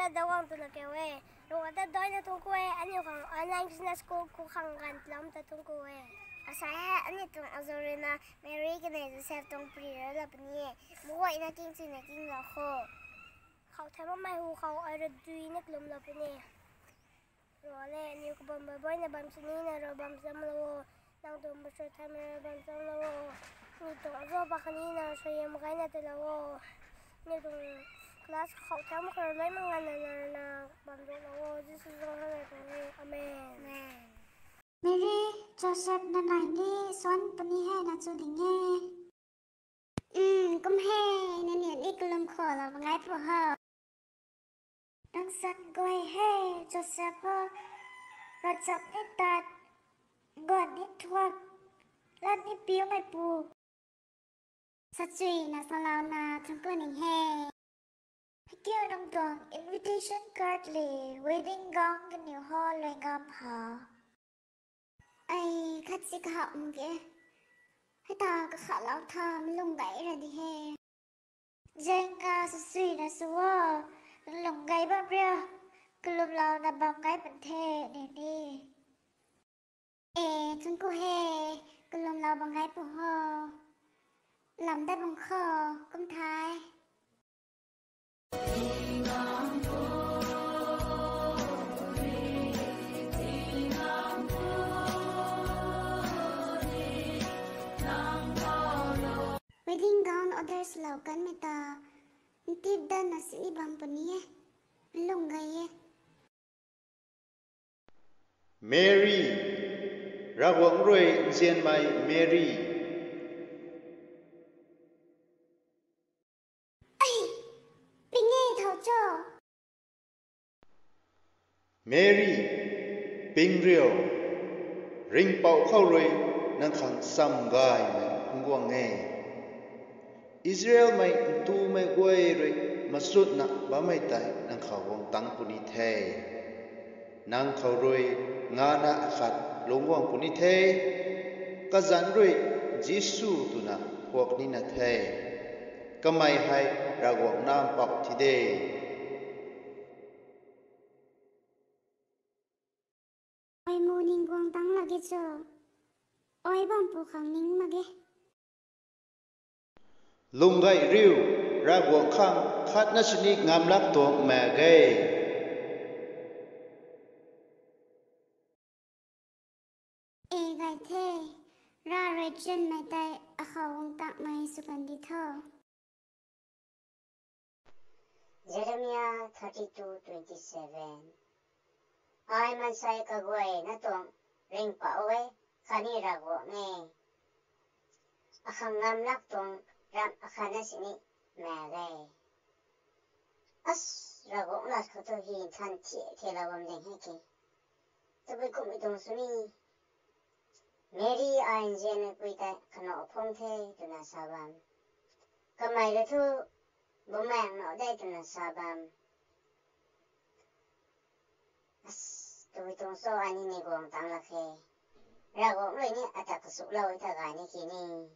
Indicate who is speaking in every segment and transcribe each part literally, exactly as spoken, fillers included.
Speaker 1: na dawang tulak ewe. Rung ata doy na tungku e, ano kang online business ko kukang gantlam ta tungku e. Asaya ani tung azore na Mary kanay Joseph tong prira la pni. Muwa ina king sin na king la ko. Khau thama mai hu khau ara dui na klum la pni. Role ni ko bam boy na bam sini na ro bam sam lo. Nang tum ba shot thama bam sam lo. Ni tung azo ba kanina so yam kai na telawo. Ni tung class khẩu theo một cái lấy mang ngành là là bằng độ là Jesus là cái amen.
Speaker 2: Mary Joseph na nai ni son pani he na chu ding he. Um kum he na ni ni kulum kho la ngai pho ha. Đang san goi he Joseph ho. Ra chap ni tat. God ni thuak. La ni piu ngai pu. Sa chui na sa lao na thung ko ning he. Kêu đồng tuần invitation card lì wedding gown cái nhiều hoa loài ngâm hả ai khách sĩ cả họng kìa hay ta có khả lão tham lùng gãy ra đi he dân ca sự suy là xua lùng gãy bao bia cứ lùm lao là bao gãy bẩn thề để đi ê chân cô he cứ lùm lao bằng gãy bù hò làm đất bằng khờ công thái. Wedding gown others lau kan meta tip dan nasi bam pani long gai
Speaker 3: Mary ra wang rồi diện mai Mary
Speaker 2: ai bình nghe thầu cho
Speaker 3: Mary bình riêu ring bạo khâu rồi năng khang sam gai mày không quang nghe Israel mai tu mai quay rồi mà suốt nè ba mai tai năng khâu wang tăng puni the năng khâu rồi ngã na khát long wang puni the cả dân rồi Giêsu tu na hoặc ni na the cả mai hai ra wang nam bọc thì đây
Speaker 2: oi mu ning quang tăng lagi cho oi bang pu khang ning mage
Speaker 3: lung gai riu ra wang khang khát na sini ngam lak to mẹ gai
Speaker 2: e gai the ra re chen mai tai a khawang tak mai sukan di tho
Speaker 4: Jeremiah thirty-two twenty-seven. Ai man sai ka guai na tong ring pa oe khani ra go nge akhang ngam lak tong ram akhana sini ma gai as ra go na kho to hi than chi the la wam deng he ki to bai ko mi tong suni Mary ain jen pui ta khano phong the tu na sabam kamai le thu bo mang no dai tu na sabam tôi tung số anh này gồm tăng là khe ra gồm rồi nhé à ta cứ sụp lâu ta gái này kia nè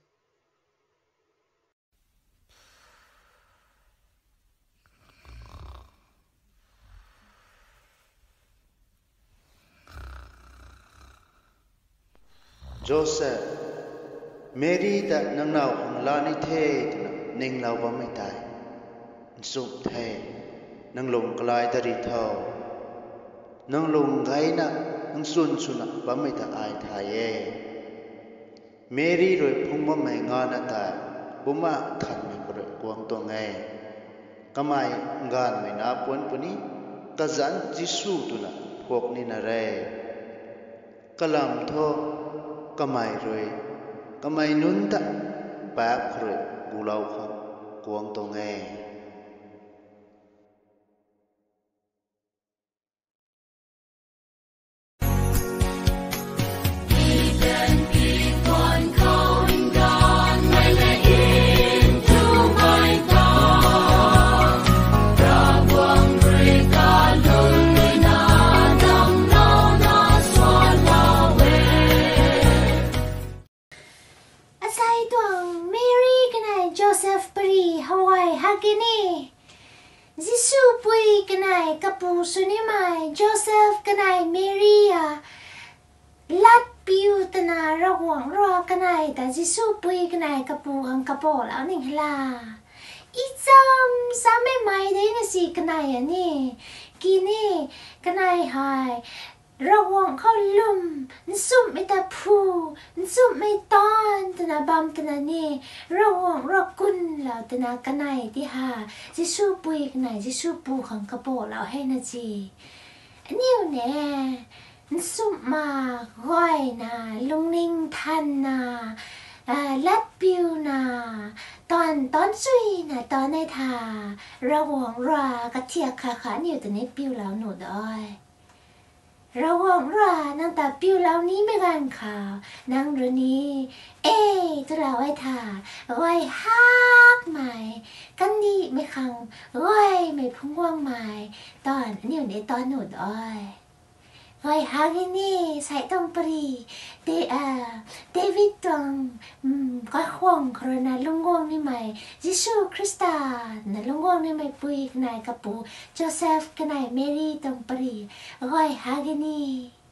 Speaker 3: Joseph Mary đã nâng nào hằng la ni thế nên lao vào mấy tai sụp thế nâng lùng cái ta đi thâu nang lung gai na nang sun suna ba mai ta ai tha ye Mary roi phung ma mai nga na ta buma than mi ko kwang to ngai kamai ngan mai na pon puni ka zan Jisu tu na phok ni na re kalam tho kamai roi kamai nun ta pa khre gulau kha kwang to ngai
Speaker 1: Joseph Pari Hawaii Hakini
Speaker 5: ปูสุนิไมโจเซฟกันไอเมรีอะลัดปิวตนาระหว่างรอกันไอแต่จิสูปุยกันไอกระปูอังกระโปแล้วนี่ล่ะอีจอมสามไม่ไม่ได้นะสิกันไออันนี้กินนี่กันไอหายระหว่างเขาลุ่มนซุ่มไม่ตาพูนซุ่มไม่ตอนตนาบำตนานี่ระหว่างรอกุนแล้วตนากันไอที่หาจิสูปุยกันไอจิสูปูอังกระโปแล้วให้นะจีอันนี้เนี่ยสุมาก้อยนะลุงนิ่งทันนะลัดปิวนะตอนตอนซุยนะตอนในทาระหว่างรากระเทียขาขาอยู่แต่ในปิวแล้วหนูด้อยระหว่างรานั่งตาปิวแล้วนี้ไม่กันข่าวนั่งเรื่องนี้เอ๊จะเราไว้ทาไว้ฮักใหม่กันดีไม่คังไว้ไม่พุ่งว่างใหม่ตอนนี้อยู่ในตอนหนูด้อยไว้หากินนี่ใส่ตองปรีเดอเดวิดตองก็ห่วงโครนาลุงวงนี่ไหมยิสูคริสตานะลุงวงนี่ไหมปุยกันไหนกับปูโจเซฟกันไหนเมรีตองปรีไว้หากินนี่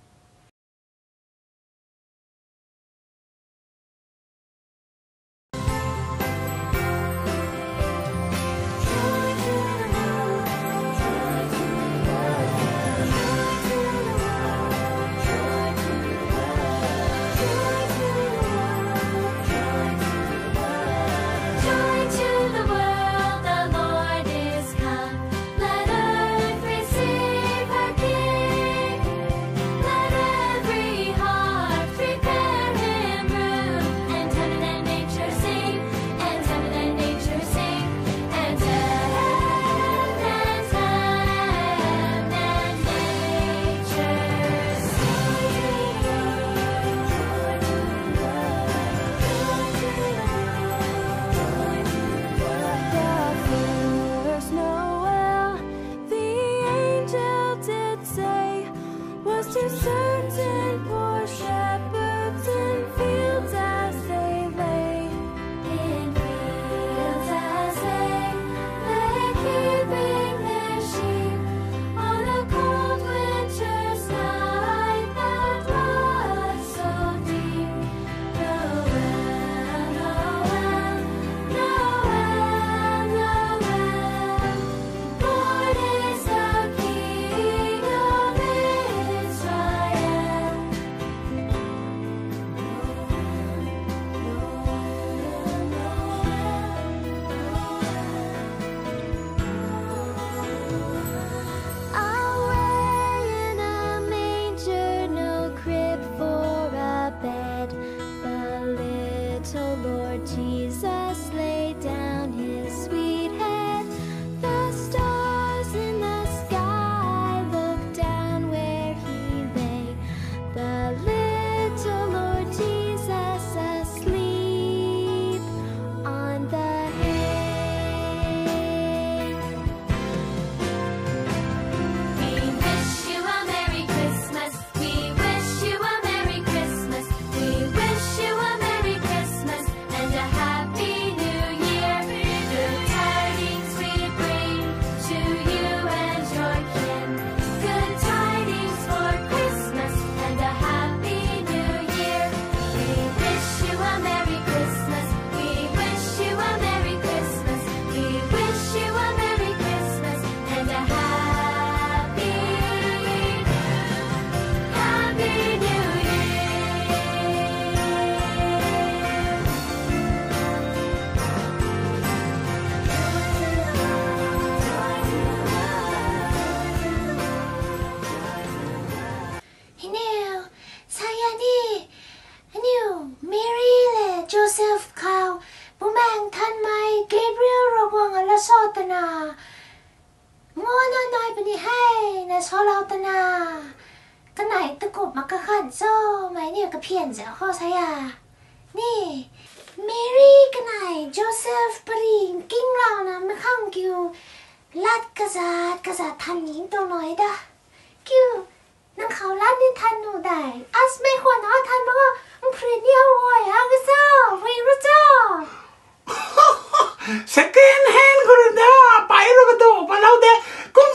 Speaker 5: เพียนจะข้อใช่ยานี่เมรี่กันไหนโจเซฟปรีกิ้งเรานะไม่ข้างกิวลัดกระซาดกระซาดทันยิงตัวน้อยด้ากิวนั่งเขาลัดนี่ทันหนูได้อัสไม่ควรเอาทันบอกว่าพรีเนียลวอยอะก็เจ้าไม่รู้เจ้า
Speaker 6: second hand ก็ได้ไปแล้วก็ตัวไปแล้วเด็กกุ้ง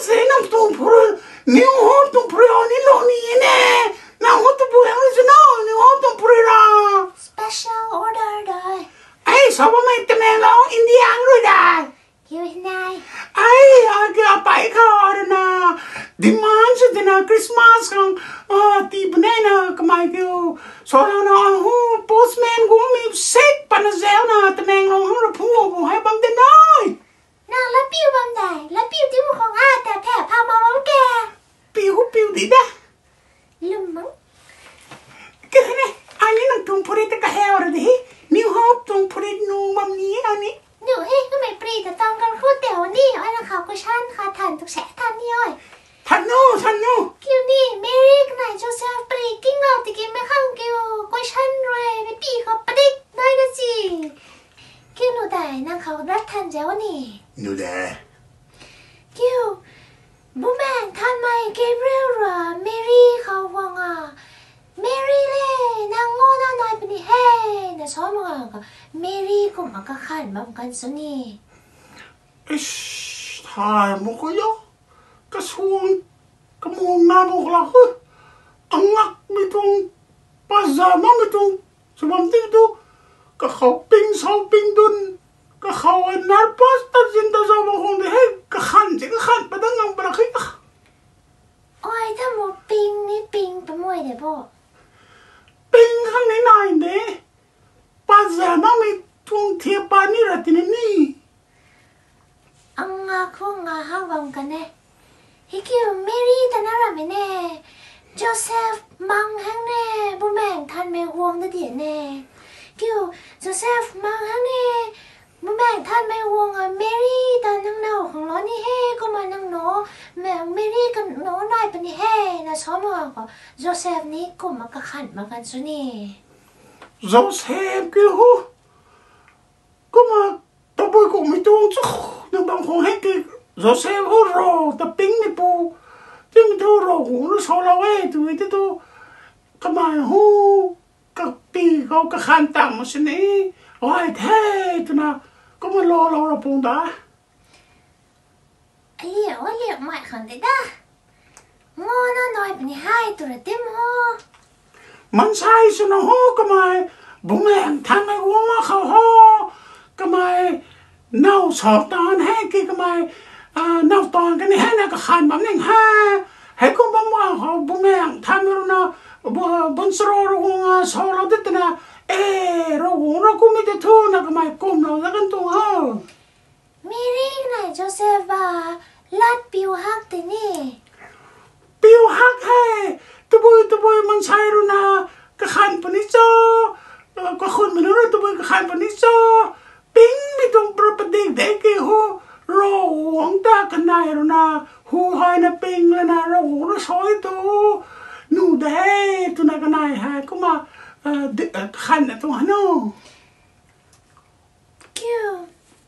Speaker 6: เสน้ำตุงพูดนิวฮอตุงพูดอันนี้โลนี่เน่น้ำฮอตุงพูดอันนี้จะน้อนิวฮอตุงพูดละ
Speaker 5: special order ได้
Speaker 6: ไอ้สาวไม่ตะแมงเราอินเดียงด้วยได้
Speaker 5: คิวเห็นไง
Speaker 6: ไอ้อาเกะไปเขาอะไรนะดิมันสุดนะคริสต์มาสกันอ่าตีบเนี่ยนะก็ไม่เกี่ยวสอนเรานะฮูโพสแมนกูมีเซ็ตปันเซลนะตะแมงเราห้องเราพูดกูให้บังเดนได้
Speaker 5: นางละปิวบังได้ละปิวที่มุของอาแต่แผ่พามาบังแก
Speaker 6: ปิวปิวดีด้
Speaker 5: ลุมมั้ง
Speaker 6: ก็เนี่ยอันนี้นังตุงพูดแต่ก็เฮาร์ดินิวฮอปตุงพูดนูมัมนี่อันนี้
Speaker 5: หนูเฮ้ก็ไม่ปรีแต่ตอนกันพูดเดี๋ยวนี่อ้อยนะเขาก็ชั่นค่ะทันทุกแฉะทันนี่อ้อย
Speaker 6: ทันนูทันนู
Speaker 5: คิวนี่เมรี่กับนายโจเซฟปรีกิ้งเอาตะกี้ไม่ข้างคิวก็ชั่นเลยไม่ปีเขาปดิกได้นะจีคิวหนูได้นางเขารักทันเจ้านี่
Speaker 6: หนูได้
Speaker 5: คิวบูแมนทันไหมเกเบรียลหรอเมรี่เขาวังอ่ะเมรี่เล่นางโง่นางน้อยเป็นเฮ้นะชอบมากกับเมรี่ก็มันก็ขันมาเหมือนกันสินี่
Speaker 6: อิชถ่ายมุกยะกระทรวงกระมวงน้ำมุกละคืออังลักไม่ตรงภาษาไม่ตรงสมมติดูก็เขาปิงเสาปิงดุนก็เขาไอ้นัดพอสตัดสินตัดสมองของเด็กก็ขันสิก็ขันไปตั้งงังไปละคือ
Speaker 5: โอ้ยถ้าหมดปิงนี่ปิงไปมวยเดี๋ยวพ่อ
Speaker 6: ปิงข้างในไหนเนี่ยภาษาไม่มีตรงเทียบปานี่ระตินนี่
Speaker 5: อังงาคู่งาห้าวังกันเนี่ยฮิคิวเมรี่แต่น่ารักไหมเนี่ยโจเซฟมังฮังเนี่ยบุแมงทันไม่ห่วงนะเดี๋ยวเนี่ยคิวโจเซฟมังฮังเนี่ยบุแมงทันไม่ห่วงอ่ะเมรี่แต่นังเนาของเรานี่เฮ้ก็มานังโนแม่เมรี่กันโนหน่อยเป็นเฮ้นะชอบมากกว่าโจเซฟนี่ก็มากระขันมากันสุนี่
Speaker 6: โจเซฟกี่หูก็มาตบมือกูไม่ตรงจุ๊นึกบางคนให้กี่โจเซฟหูรอแต่ปิ้งไม่ปูที่มันดูรอหูรู้ชอบเราเอ้ตัวที่ดูก็มาหูกับปีเขาก็ขันต่างมาสินี่โอ้ยเท่ตัวน่ะก็มารอเราเราปงตา
Speaker 5: ไอ้เหลี่ยวเหลี่ยวใหม่ขันได้ด้างอน่าน้อยเป็นให้ตัวเต็มหัว
Speaker 6: มันใช่สินะหูก็มาบุ้งแรงทางไอ้หัวมาเขาหูก็มาเน่าสอบตอนให้กี่ก็มาอ่าเน่าตอนกันนี่ให้นะก็ขันแบบนี้ฮะให้คุณบ้าว่าเขาบุ้งแรงทำแล้วนะบนสโลร์หัวสโลร์ติดนะเออเราหัวเราคุไม่ได้ทูนะก็มาคุมเราแล้วกันตัวเหรอ
Speaker 5: เมรี่ไหนโจเซฟว่าลัดปิวฮักแต่นี่
Speaker 6: ปิวฮักให้ตัวบุยตัวบุยมันใช่หรือนะก็ขันปนิจอก็คนไม่รู้ตัวบุยก็ขันปนิจอปิ้งไม่ต้องประเด็นเด็กกี่หูเราหวงตากันได้หรือนะหูหอยนะปิ้งเลยนะเราหูเราซอยตัวหนูได้ตัวนักกันได้ฮะก็มาเอ่อขันตัวหนู
Speaker 5: คิว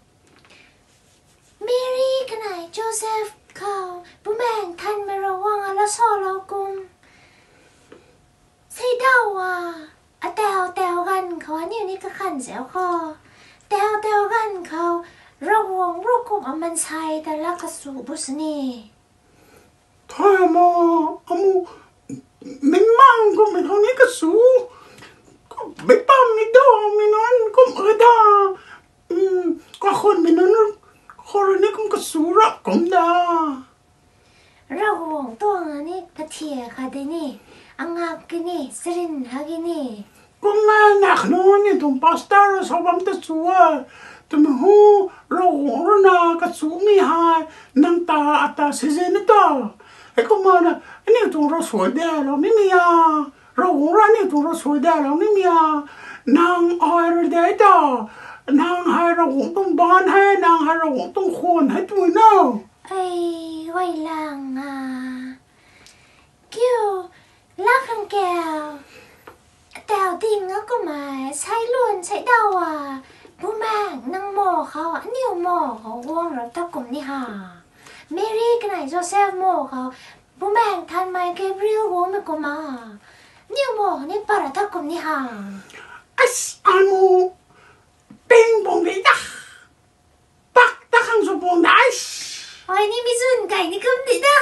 Speaker 5: เมรี่กันไหนโจเซฟเขาผู้แม่งทันไม่ระวังแล้วสอเรากุมใช่เดาว่ะอะแตวแตวกันเขาอันนี้นี่ก็ขันเสียวคอแตวแตวกันเขาระวังรูปกุมมันใช่แต่ละกระสุบุษนี่
Speaker 6: ถ้ามาอามูไม่มั่งก็ไม่เท่านี้ก็สู้ก็ไม่ปั้มไม่ดองไม่นอนก็เออดาอืมก็คนไม่นอนคนนี้ก็ก็สู้รักกันดา
Speaker 5: เราห่วงตัวนี้กระเทียค่ะเดนี่อังอากินี่สรินฮากินี่
Speaker 6: ก็แม่นักโน่นนี่ตรงพาสต้าเราสอบมันจะสู้แต่ไม่หูเราห่วงเราหน้าก็สู้ไม่หายนั่งตาอัตาเสียนิดต่อไอ้ก็มานะอันนี้ตรงเราสวยได้เราไม่มีอ่ะเราห่วงเรานี่ตรงเราสวยได้เราไม่มีอ่ะนางอ้อยเราได้ต่อนางให้เราห่วงต้องบ้านให้นางให้เราห่วงต้องคนให้ตัวเนาะ
Speaker 5: ไอ้ไวลังอ่ะคิวลักขังแก้วแต่ดิ่งก็มาใช้ล้วนใช้เดาอ่ะผู้แม่นางหมอเขาอ่ะนิ้วหมอเขาห่วงเราตะกุ่มนี่ฮะเมรี่กันไหนโจเซฟหมอเขาผู้แม่ทันไหมเกเบรียลห่วงไม่ก็มานิ้วหมอนี่ปะระตะกุ่มนี่ฮะ
Speaker 6: ไอ้อามูปิงบงดีจ้ะตักตักขังสบงได้
Speaker 5: ไอ้นี่ไม่ซุนไก่นี่ก็ไม่ได้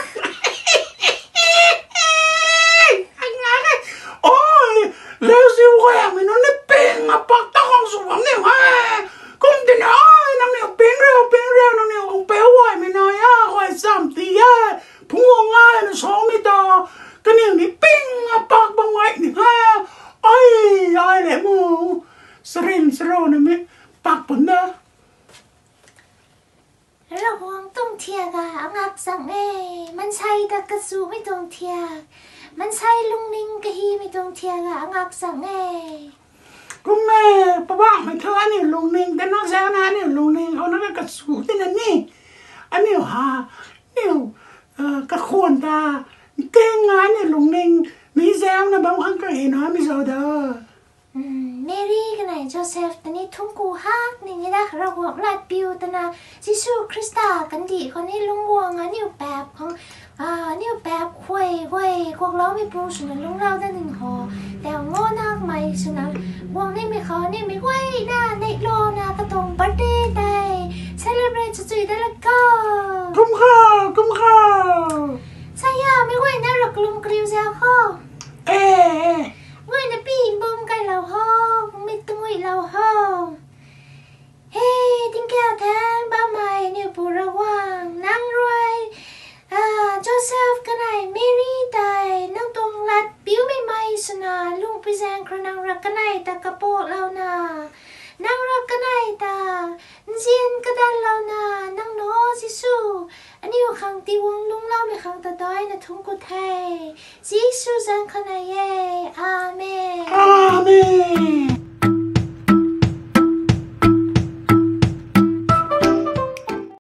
Speaker 6: โอ้ยเลวสิวแหวไม่นอนในเป่งอ่ะปักตะของสวมเนี่ยฮะกุ้งตีน้อยน้ำเหนียวเป่งเร็วเป่งเร็วน้ำเหนียวของเป๋วไหวไม่น้อยอ่ะไหวสามตีอ่ะพุ่งง่ายนะสองไม่ต่อก็เนี่ยนี่เป่งอ่ะปักบางไว้นี่ฮะไอ้ไอ้แหละมูสรินสโรนะมิปักปุ่นนะ
Speaker 5: ระวังต้องเทียกะงับสังเอมันใช่ตะกระสูไม่ต้องเทียมันใช่ลุงนิงกะฮีไม่ต้องเทียกะงับสังเอ
Speaker 6: ก็แม่ป้าบ้าให้เธออันนี้ลุงนิงแต่น้องแซวนะนี่ลุงนิงเขานั่งกระสูที่นั่นนี่อันนี้ฮะนี่เอ่อกระขวนตาเก่งงานนี่ลุงนิงมีแซวนะบางครั้งก็เห็นนะมีโซดา
Speaker 5: เมรี่กันไหนโจเซฟตอนนี้ทุ่งกูฮักนี่นี่นะเราหัวลาดปิวตนะจิชูคริสตากันดีคนนี้ลุงวัวงานนิ้วแป๊บของอ่านิ้วแป๊บควยควยพวกเราไม่ปูสุนันลุงเราได้หนึ่งหอแต่งอนักไม่สุนันวงนี่ไม่ขอนี่ไม่ไหวนะในโลนะกระตงบัดเดย์ได้เซเลบรตจุยได้ละก็
Speaker 6: กุ้มข้าวกุ้มข้าว
Speaker 5: ใช่ยาไม่ไหวนะหลักลุงกริวเซลข้อ
Speaker 6: เอ๊ะ
Speaker 5: เว้ยนะพี่บุ้มกันเราห้องไม่ต้องไว้เราห้องเฮ้ทิ้งแก้วแทนบ้าใหม่เนี่ยปูระวังนั่งรวยอ่าโจเซฟกันไหนเมรี่ตายนั่งตรงลัดปิ้วไม่ไม่สนาลุงไปแซงครนังรักกันไหนตากระโปงเรานานั่งรักกันไหนตาเจียนกระดันเรานานั่งโน้จิสูอันนี้อยู่ข้างตีวงลุงเล่าไม่ข้างตาด้อยนะทุ่งกุไทยจิสูจังกันไหนเย่อาเมน
Speaker 6: อาเมน